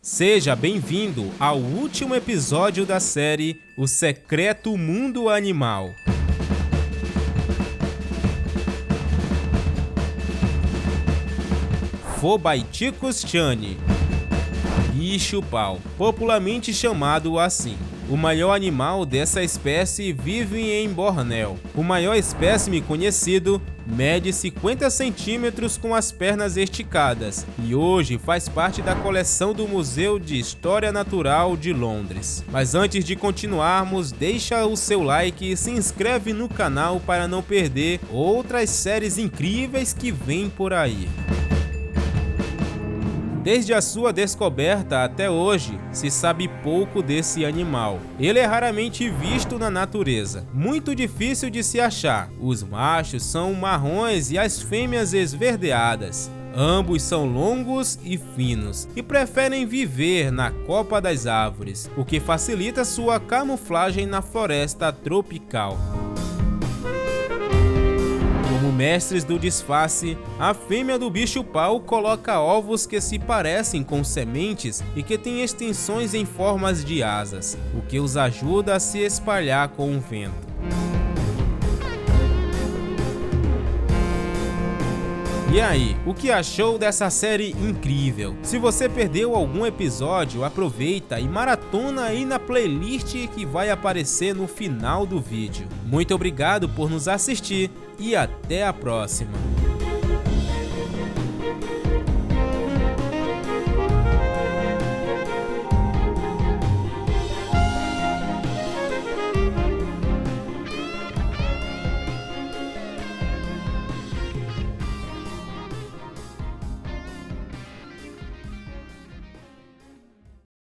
Seja bem-vindo ao último episódio da série O Secreto Mundo Animal. Phobaiticus chani, bicho-pau, popularmente chamado assim. O maior animal dessa espécie vive em Bornéu. O maior espécime conhecido mede 50 centímetros com as pernas esticadas e hoje faz parte da coleção do Museu de História Natural de Londres. Mas antes de continuarmos, deixa o seu like e se inscreve no canal para não perder outras séries incríveis que vêm por aí. Desde a sua descoberta até hoje, se sabe pouco desse animal. Ele é raramente visto na natureza, muito difícil de se achar. Os machos são marrons e as fêmeas esverdeadas. Ambos são longos e finos e preferem viver na copa das árvores, o que facilita sua camuflagem na floresta tropical. Como mestres do disfarce, a fêmea do bicho-pau coloca ovos que se parecem com sementes e que têm extensões em formas de asas, o que os ajuda a se espalhar com o vento. E aí, o que achou dessa série incrível? Se você perdeu algum episódio, aproveita e maratona aí na playlist que vai aparecer no final do vídeo. Muito obrigado por nos assistir e até a próxima!